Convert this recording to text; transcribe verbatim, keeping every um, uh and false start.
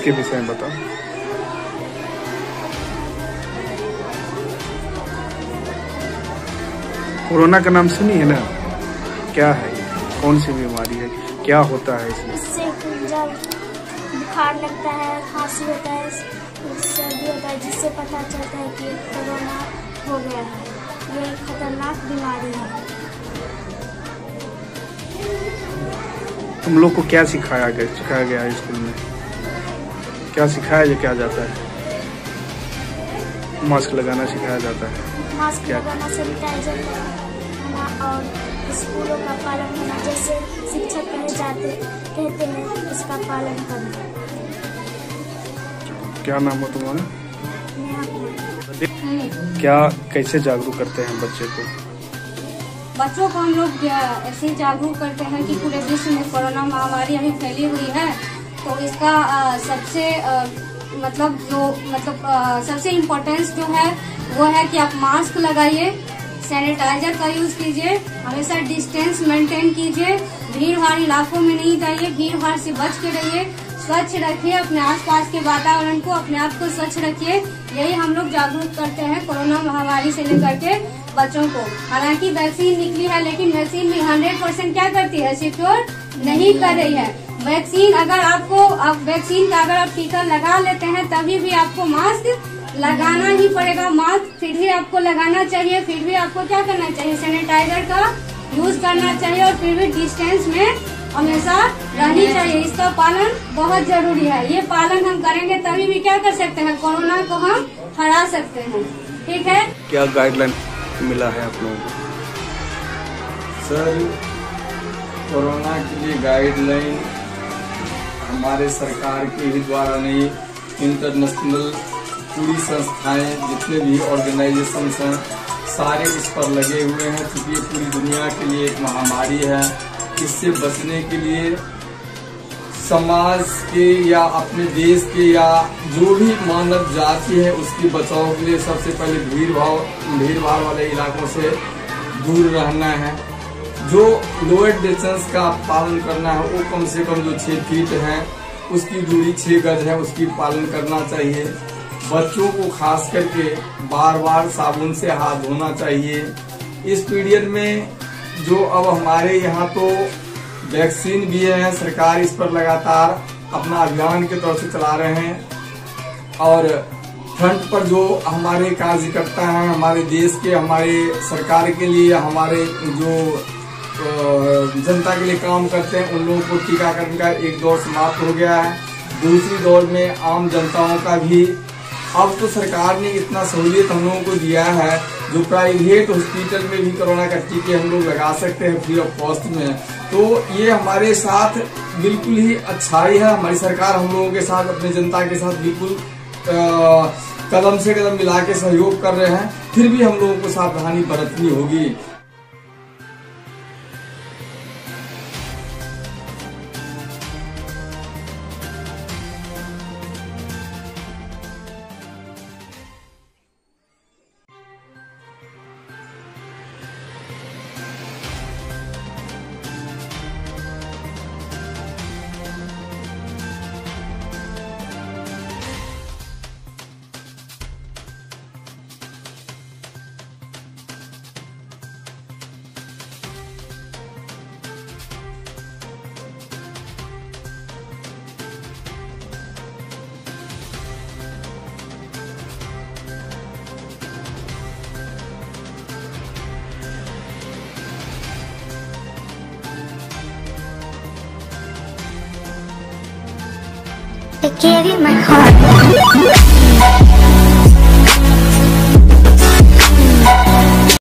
इसके विषय में बताओ। कोरोना का नाम सुनी है ना, क्या है ये, कौन सी बीमारी है, क्या होता है इसमें? इससे जब बुखार लगता है, खांसी होता है, सर्दी होता है, जिससे पता चलता है कि कोरोना हो गया है। ये एक खतरनाक बीमारी है। तुम लोग को क्या सिखाया गया सिखाया गया है स्कूल में? क्या सिखाया क्या जाता है? मास्क लगाना सिखाया जाता है। मास्क लगाना, सैनिटाइजर लगाना और स्कूलों का पालन करना, जैसे शिक्षक कहे जाते कहते हैं उसका पालन करना। क्या नाम है तुम्हारा? क्या कैसे जागरूक करते हैं बच्चे को? बच्चों को हम लोग ऐसे जागरूक करते हैं कि पूरे विश्व में कोरोना महामारी अभी फैली हुई है, तो इसका आ, सबसे आ, मतलब जो मतलब आ, सबसे इम्पोर्टेंस जो है वो है कि आप मास्क लगाइए, सैनिटाइजर का यूज कीजिए, हमेशा डिस्टेंस मेंटेन कीजिए, भीड़ भाड़ इलाकों में नहीं जाइए, भीड़ भाड़ से बच के रहिए, स्वच्छ रखिए अपने आसपास के वातावरण को, अपने आप को स्वच्छ रखिए। यही हम लोग जागरूक करते हैं कोरोना महामारी से लेकर के बच्चों को। हालांकि वैक्सीन निकली है, लेकिन वैक्सीन भी हंड्रेड परसेंट क्या करती है, सिक्योर नहीं कर रही है। वैक्सीन अगर आपको आप वैक्सीन का अगर आप टीका लगा लेते हैं तभी भी आपको मास्क लगाना ही पड़ेगा। मास्क फिर भी आपको लगाना चाहिए, फिर भी आपको क्या करना चाहिए, सैनिटाइजर का यूज करना चाहिए और फिर भी डिस्टेंस में हमेशा रहनी चाहिए। इसका पालन बहुत जरूरी है। ये पालन हम करेंगे तभी भी क्या कर सकते हैं, कोरोना को हम हरा सकते हैं। ठीक है। क्या गाइडलाइन मिला है आप लोगों को? सर, कोरोना के लिए गाइडलाइन हमारे सरकार के ही द्वारा नहीं, इंटरनेशनल पूरी संस्थाएं, जितने भी ऑर्गेनाइजेशन हैं, सारे इस पर लगे हुए हैं, क्योंकि ये पूरी दुनिया के लिए एक महामारी है। इससे बचने के लिए समाज के या अपने देश के या जो भी मानव जाति है उसकी बचाव के लिए सबसे पहले भीड़ भाव भीड़ भाड़ वाले इलाकों से दूर रहना है। जो लोअर डिस्टेंस का पालन करना है वो कम से कम जो छह फीट है उसकी दूरी छह गज है, उसकी पालन करना चाहिए। बच्चों को खास करके बार बार साबुन से हाथ धोना चाहिए। इस पीरियड में जो अब हमारे यहाँ तो वैक्सीन भी है, सरकार इस पर लगातार अपना अभियान के तौर से चला रहे हैं और फ्रंट पर जो हमारे कार्यकर्ता हैं, हमारे देश के, हमारे सरकार के लिए, हमारे जो जनता के लिए काम करते हैं, उन लोगों को टीकाकरण का एक दौर समाप्त हो गया है। दूसरी दौर में आम जनताओं का भी अब तो सरकार ने इतना सहूलियत हम लोगों को दिया है, जो प्राइवेट हॉस्पिटल में भी कोरोना का टीके हम लोग लगा सकते हैं फ्री ऑफ कॉस्ट में। तो ये हमारे साथ बिल्कुल ही अच्छाई है। हमारी सरकार हम लोगों के साथ, अपने जनता के साथ बिल्कुल कदम से कदम मिला के सहयोग कर रहे हैं। फिर भी हम लोगों को सावधानी बरतनी होगी। I gave you my heart.